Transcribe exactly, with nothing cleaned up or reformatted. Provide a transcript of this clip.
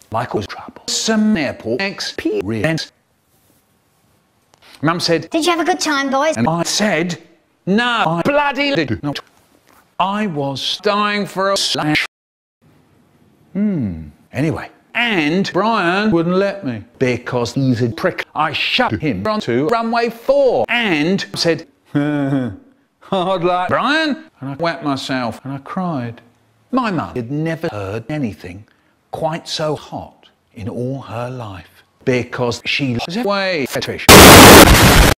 like all Troublesome airport experience. Mum said, "Did you have a good time, boys?" And I said, "No, I bloody did not." I was dying for a slash. Hmm. Anyway, and Brian wouldn't let me because he's a prick. I shoved him onto runway four and said, "Hard luck, Brian." And I wet myself and I cried. My mum had never heard anything quite so hot in all her life because she was way fetish.